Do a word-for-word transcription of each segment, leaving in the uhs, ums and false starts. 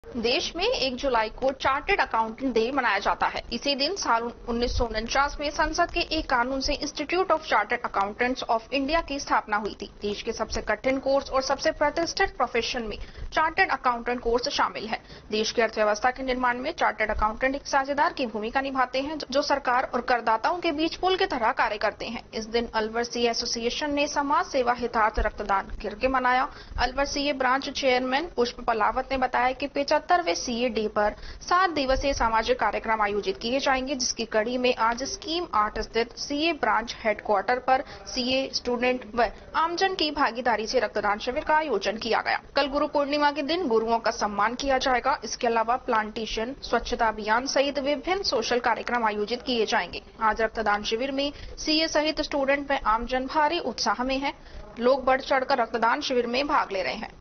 देश में एक जुलाई को चार्टर्ड अकाउंटेंट डे मनाया जाता है। इसी दिन साल उन्नीस सौ उनचास में संसद के एक कानून से institute of chartered accountants of India की स्थापना हुई थी। देश के सबसे कठिन कोर्स और सबसे प्रतिष्ठित प्रोफेशन में चार्टर्ड अकाउंटेंट कोर्स शामिल है। देश की अर्थव्यवस्था के निर्माण में चार्टर्ड अकाउंटेंट एक साझेदार की भूमिका निभाते हैं, जो सरकार और करदाताओं के बीच पुल की तरह कार्य करते हैं। इस दिन अलवर सीए एसोसिएशन ने समाज सेवा हितार्थ रक्तदान करके मनाया। अलवर सीए ब्रांच चेयरमैन पुष्प पलावत ने बताया कि पचहत्तरवें सीए डे पर सात दिवसीय सामाजिक कार्यक्रम आयोजित किए जाएंगे, जिसकी कड़ी में आज स्कीम आठ स्थित सीए ब्रांच हेडक्वार्टर पर सीए स्टूडेंट व आमजन की भागीदारी से रक्तदान शिविर का आयोजन किया गया। कल गुरु पूर्णिमा के दिन गुरुओं का सम्मान किया जाएगा। इसके अलावा प्लांटेशन, स्वच्छता अभियान सहित विभिन्न सोशल कार्यक्रम आयोजित किए जाएंगे। आज रक्तदान शिविर में सीए सहित स्टूडेंट व आमजन भारी उत्साह में है। लोग बढ़ चढ़कर रक्तदान शिविर में भाग ले रहे हैं।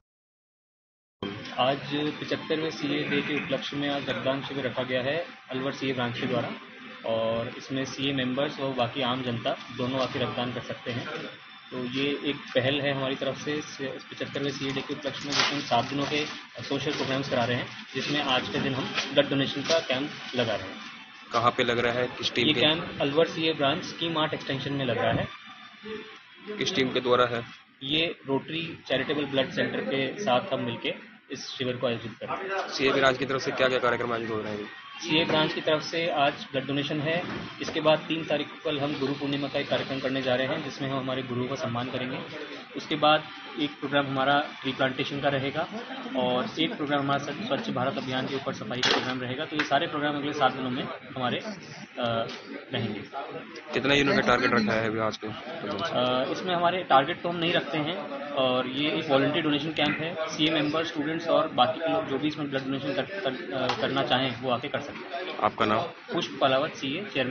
आज पचहत्तरवें सीए डे के उपलक्ष्य में आज रक्तदान शिविर रखा गया है अलवर सीए ब्रांच के द्वारा, और इसमें सीए मेंबर्स और बाकी आम जनता दोनों आके रक्तदान कर सकते हैं। तो ये एक पहल है हमारी तरफ से पचहत्तरवें सीए डे के उपलक्ष्य में, जिसमें हम सात दिनों के सोशल प्रोग्राम्स करा रहे हैं, जिसमें आज के दिन हम ब्लड डोनेशन का कैंप लगा रहे हैं। कहाँ पे लग रहा है, किस टीम? ये camp Alwar CA branch scheme आठ एक्सटेंशन में लग रहा है। किस टीम के द्वारा है? ये रोटरी चैरिटेबल ब्लड सेंटर के साथ हम मिलके इस शिविर को आयोजित कर रहे हैं। सीए ब्रांच की तरफ से क्या क्या कार्यक्रम आयोजित हो रहे हैं? सीए ब्रांच की तरफ से आज ब्लड डोनेशन है। इसके बाद तीन तारीख को कल हम गुरु पूर्णिमा का एक कार्यक्रम करने जा रहे हैं, जिसमें हम हमारे गुरुओं का सम्मान करेंगे। उसके बाद एक प्रोग्राम हमारा ट्री प्लांटेशन का रहेगा, और एक प्रोग्राम हमारा स्वच्छ भारत अभियान के ऊपर सफाई का प्रोग्राम रहेगा। तो ये सारे प्रोग्राम अगले सात दिनों में हमारे आ, रहेंगे। कितना यूनिट का टारगेट रखा है अभी आज के? आ, इसमें हमारे टारगेट तो हम नहीं रखते हैं, और ये एक वॉलंटरी डोनेशन कैंप है। सीए मेंबर, स्टूडेंट्स और बाकी के लोग जो भी इसमें ब्लड डोनेशन कर, कर, करना चाहें वो आके कर सकते हैं। आपका नाम? पुष्प पलावत, सीए चेयरमैन।